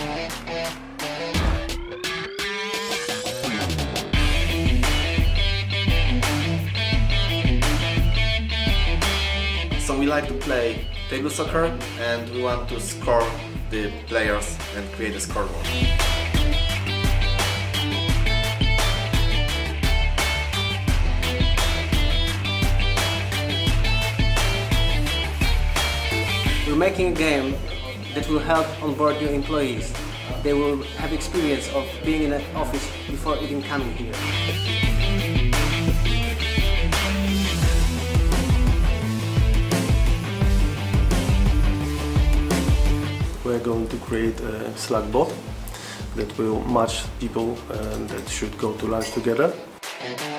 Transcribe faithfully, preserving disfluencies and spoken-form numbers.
So we like to play table soccer and we want to score the players and create a scoreboard. We're making a game that will help onboard new employees. They will have experience of being in an office before even coming here. We're going to create a Slack bot that will match people uh, that should go to lunch together.